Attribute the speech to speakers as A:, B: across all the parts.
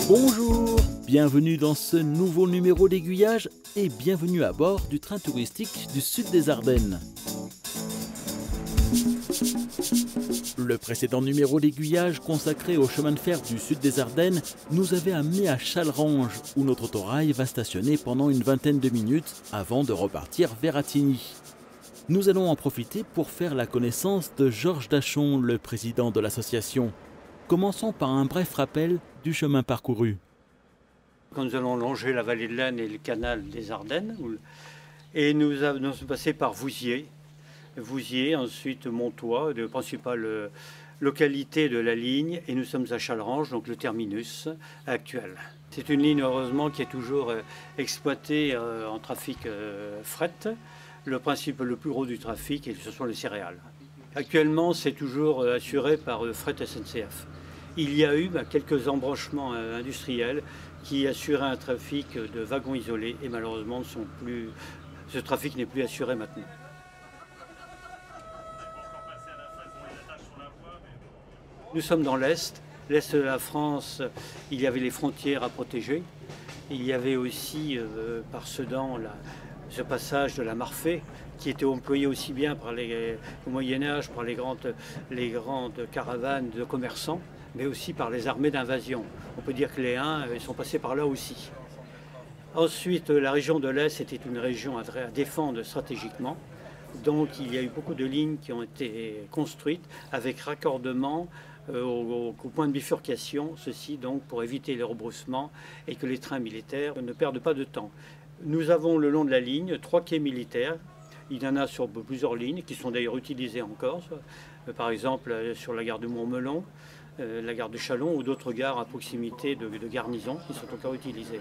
A: Bonjour, bienvenue dans ce nouveau numéro d'Aiguillage et bienvenue à bord du train touristique du sud des Ardennes. Le précédent numéro d'Aiguillage consacré au chemin de fer du sud des Ardennes nous avait amené à Challerange où notre autorail va stationner pendant une vingtaine de minutes avant de repartir vers Attigny. Nous allons en profiter pour faire la connaissance de Georges Dachon, le président de l'association. Commençons par un bref rappel du chemin parcouru.
B: Quand nous allons longer la vallée de l'Aisne et le canal des Ardennes, et nous sommes passés par Vouziers, ensuite Montois, de principales localités de la ligne, et nous sommes à Challerange, donc le terminus actuel. C'est une ligne heureusement qui est toujours exploitée en trafic fret. Le principe le plus gros du trafic, ce sont les céréales. Actuellement, c'est toujours assuré par Fret SNCF. Il y a eu quelques embranchements industriels qui assuraient un trafic de wagons isolés et malheureusement ce trafic n'est plus assuré maintenant. Nous sommes dans l'Est de la France, il y avait les frontières à protéger. Il y avait aussi par Sedan ce passage de la Marfée qui était employé aussi bien au Moyen-Âge par les grandes caravanes de commerçants, mais aussi par les armées d'invasion. On peut dire que les Huns sont passés par là aussi. Ensuite, la région de l'Est était une région à défendre stratégiquement. Donc il y a eu beaucoup de lignes qui ont été construites avec raccordement au point de bifurcation, ceci donc pour éviter les rebroussements et que les trains militaires ne perdent pas de temps. Nous avons le long de la ligne 3 quais militaires. Il y en a sur plusieurs lignes qui sont d'ailleurs utilisées encore, par exemple sur la gare de Montmelon, la gare de Châlons ou d'autres gares à proximité de garnisons qui sont encore utilisées.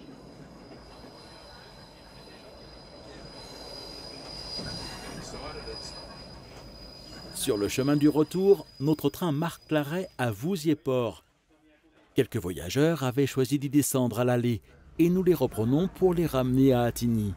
A: Sur le chemin du retour, notre train marque l'arrêt à Vouziers-Port. Quelques voyageurs avaient choisi d'y descendre à l'allée et nous les reprenons pour les ramener à Attigny.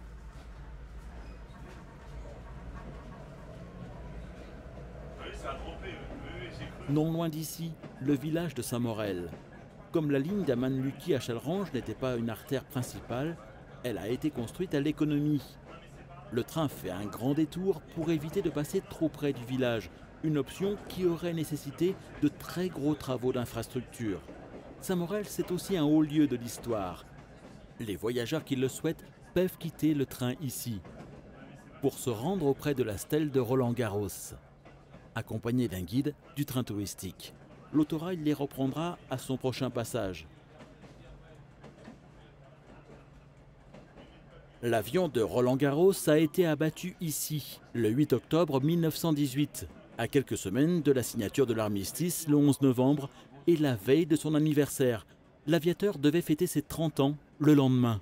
A: Non loin d'ici, le village de Saint-Morel. Comme la ligne d'Amanluki à Challerange n'était pas une artère principale, elle a été construite à l'économie. Le train fait un grand détour pour éviter de passer trop près du village, une option qui aurait nécessité de très gros travaux d'infrastructure. Saint-Morel, c'est aussi un haut lieu de l'histoire. Les voyageurs qui le souhaitent peuvent quitter le train ici pour se rendre auprès de la stèle de Roland-Garros. Accompagné d'un guide du train touristique, l'autorail les reprendra à son prochain passage. L'avion de Roland-Garros a été abattu ici, le 8 octobre 1918, à quelques semaines de la signature de l'armistice le 11 novembre et la veille de son anniversaire. L'aviateur devait fêter ses 30 ans le lendemain.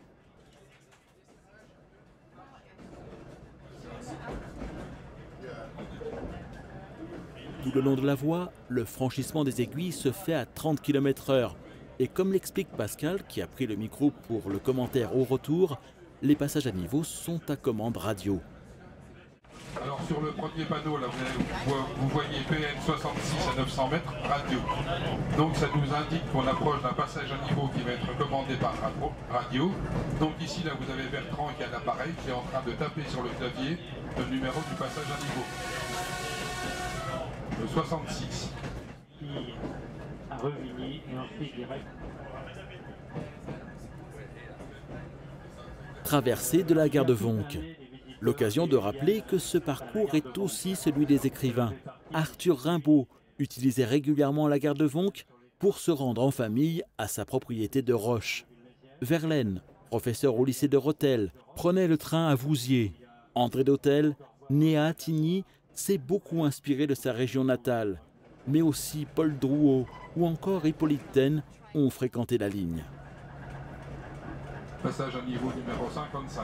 A: Tout le long de la voie, le franchissement des aiguilles se fait à 30 km/h. Et comme l'explique Pascal, qui a pris le micro pour le commentaire au retour, les passages à niveau sont à commande radio.
C: Alors sur le premier panneau, là, vous voyez PN 66 à 900 mètres, radio. Donc ça nous indique qu'on approche d'un passage à niveau qui va être commandé par radio. Donc ici, là, vous avez Bertrand qui a l'appareil qui est en train de taper sur le clavier le numéro du passage à niveau. Le 66.
B: À Revigny et ensuite direct.
A: Traversée de la gare de Vonques. L'occasion de rappeler que ce parcours est aussi celui des écrivains. Arthur Rimbaud utilisait régulièrement la gare de Vonques pour se rendre en famille à sa propriété de Roche. Verlaine, professeur au lycée de Rethel, prenait le train à Vouziers. André d'Hôtel, né à Attigny, s'est beaucoup inspiré de sa région natale. Mais aussi Paul Drouot ou encore Hippolyte Taine ont fréquenté la ligne.
C: Passage à niveau numéro 55.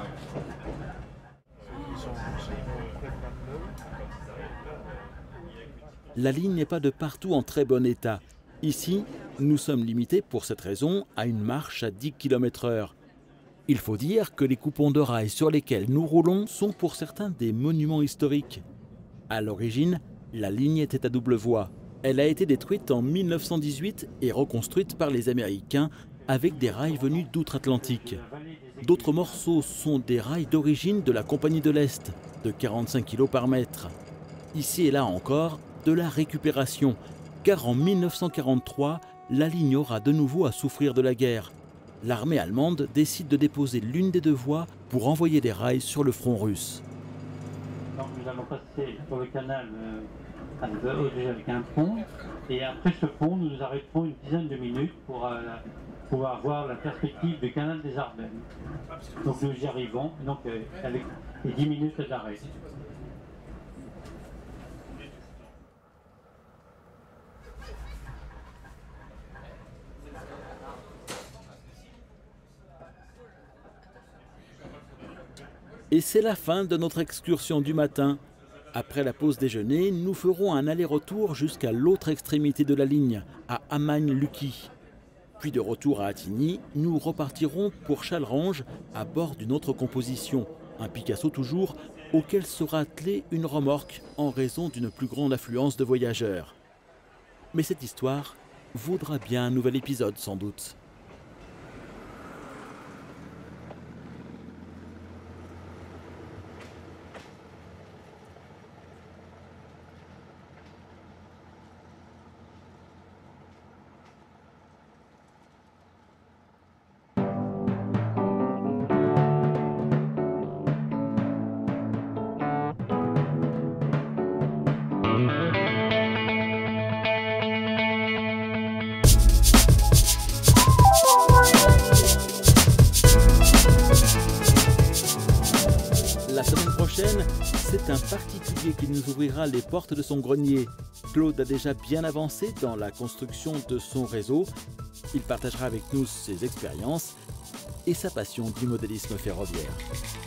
A: La ligne n'est pas de partout en très bon état. Ici, nous sommes limités pour cette raison à une marche à 10 km/h. Il faut dire que les coupons de rails sur lesquels nous roulons sont pour certains des monuments historiques. À l'origine, la ligne était à double voie. Elle a été détruite en 1918 et reconstruite par les Américains avec des rails venus d'outre-Atlantique. D'autres morceaux sont des rails d'origine de la Compagnie de l'Est, de 45 kg par mètre. Ici et là encore, de la récupération, car en 1943, la ligne aura de nouveau à souffrir de la guerre. L'armée allemande décide de déposer l'une des deux voies pour envoyer des rails sur le front russe.
D: Donc nous allons passer sur le canal avec un pont, et après ce pont, nous nous arrêterons une dizaine de minutes pour pouvoir voir la perspective du canal des Ardennes. Donc nous y arrivons, donc avec les 10 minutes d'arrêt.
A: Et c'est la fin de notre excursion du matin. Après la pause déjeuner, nous ferons un aller-retour jusqu'à l'autre extrémité de la ligne, à Amagne-Lucky. Puis de retour à Attigny, nous repartirons pour Challerange à bord d'une autre composition, un Picasso toujours, auquel sera attelée une remorque en raison d'une plus grande affluence de voyageurs. Mais cette histoire vaudra bien un nouvel épisode sans doute. La semaine prochaine, c'est un particulier qui nous ouvrira les portes de son grenier. Claude a déjà bien avancé dans la construction de son réseau. Il partagera avec nous ses expériences et sa passion du modélisme ferroviaire.